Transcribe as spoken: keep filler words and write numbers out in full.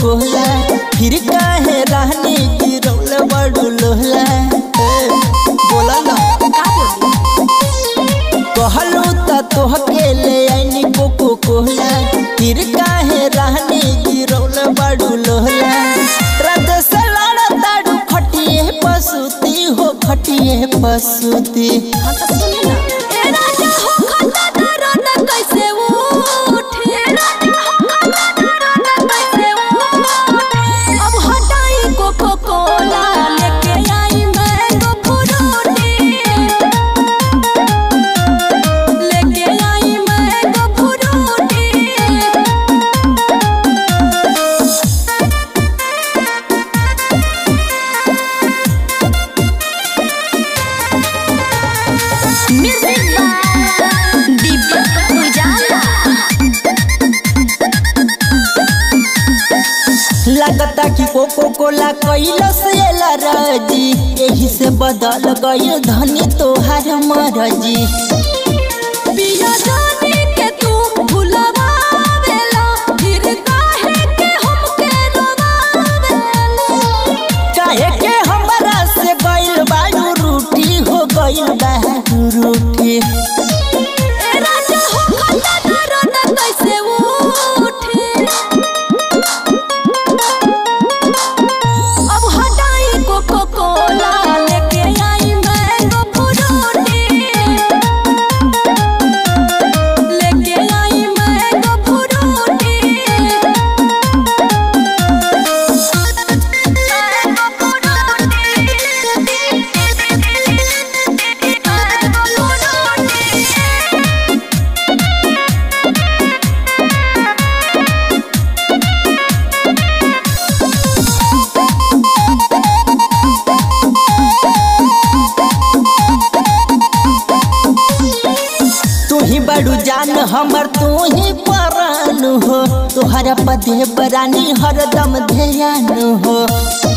कोला फिर काहे रानी गिरौल बड़ू लोहला बोला ना कहलू त तोहके ले आईनी कोको कोला फिर काहे रानी गिरौल बड़ू लोहला रात से लड़ताड़ू खटिए पसुती हो खटिए पसुती लगता कि कोको कोला कैलस राजी यही से बदल गई धनी तोहार मरजी पिया जाने के तू भुलावेला फिर काहे के हमके रोवावेला काहे के हमरा से गइल बाड़ू रूठी हो गइल बाड़ू रूठी ए राजा हो खता दरद कैसे उठे बड़ू जान हमर तू ही परान हो तुहरा पदे बरानी हरदम ध्यान हो।